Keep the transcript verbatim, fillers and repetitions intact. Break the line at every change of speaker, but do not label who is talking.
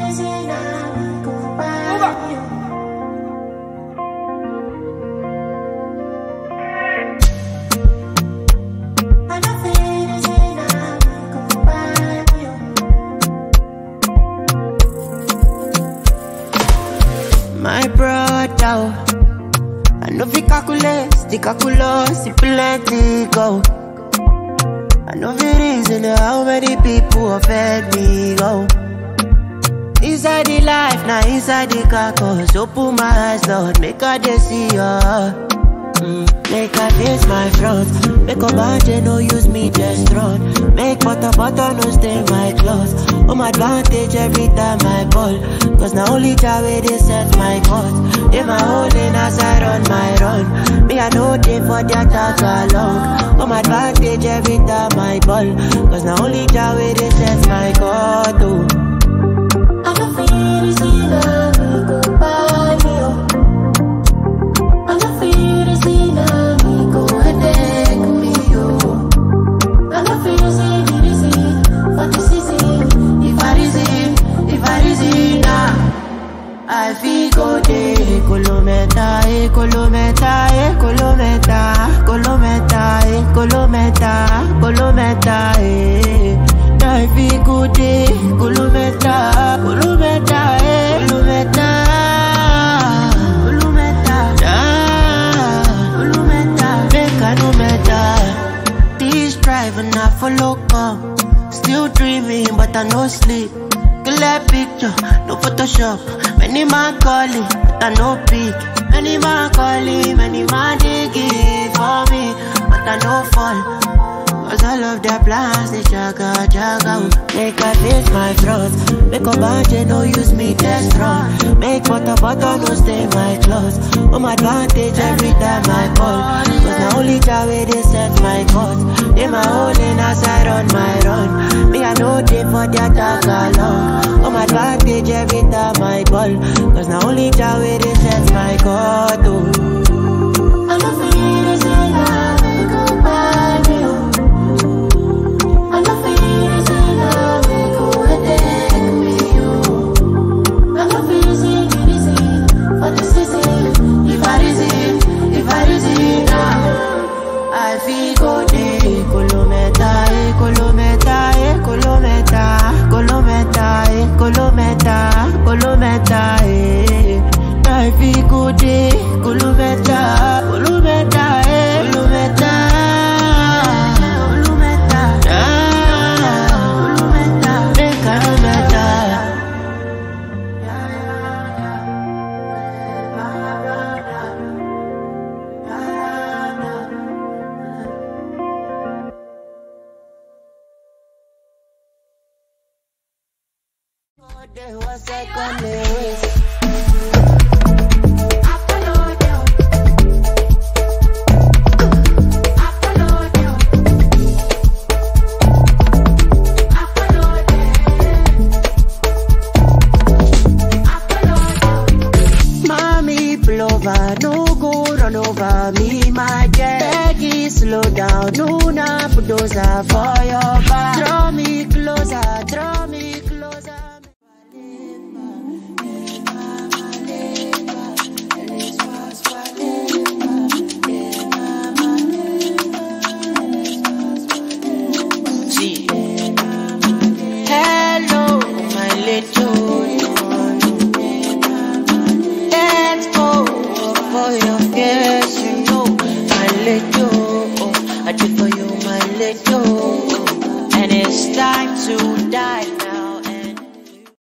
My brother, I know fi calculate, the calculus, the plenty go. I know the reason how many people offend me go. Inside the life, now inside the caucus. Open my eyes, Lord, make I dey see ya. Mm, make I face my front. Make ogbanje no use me just run. Make potopoto no stain my clothes. Home advantage every time I ball. Cause now only Jah way they set my court. They my holding as I run my run. Me I know they for the attack along. Home advantage every time I ball. Cause now only Jah way they set my court. Oh.
I don't feel to see love go by me. I don't feel to see love go and take me. I don't feel to see me see for the season. If I reason, if I reason now, I feel go day. Kolomental, eh, Kolomental, eh, Kolomental, Kolomental, eh, Kolomental, Kolomental, eh. I feel good day. Kolomental, Kolomental, eh, Kolomental, Kolomental, Kolomental, make I no matter. This driving I follow come. Still dreaming, but I no sleep. Clear picture, no Photoshop. Many man calling, but I no pick. Many man calling, many man digging for me, but I no fall. Cause all of their plans, they jaga, jaga. Make I face my front. Make ogbanje no use me just run. Make potopoto no stain my clothes. Home advantage every time I ball. Cause now only Jah way they set my court. They my holding as I run my run. Me I know they for the attack along. Home advantage every time I ball. Cause now only Jah way they set my court. Oh. I don't feel to see love go by me. I don't feel to see love go and take me. I don't feel to see me see for the season. If I reason, if I reason now, I feel go day. Kolomental, eh, Kolomental, eh, Kolomental, Kolomental, eh, Kolomental, Kolomental, eh. I feel go day. Kolomental, Kolomental, eh, Kolomental, Kolomental, Kolomental, make I no matter. There was second list. No go run over me, my jet. Beggy, slow down, no na bulldozer for your back. Draw me closer, draw me closer. See, hello, my little. For your guess, you know, my little, I did for you, my little, and it's time to die.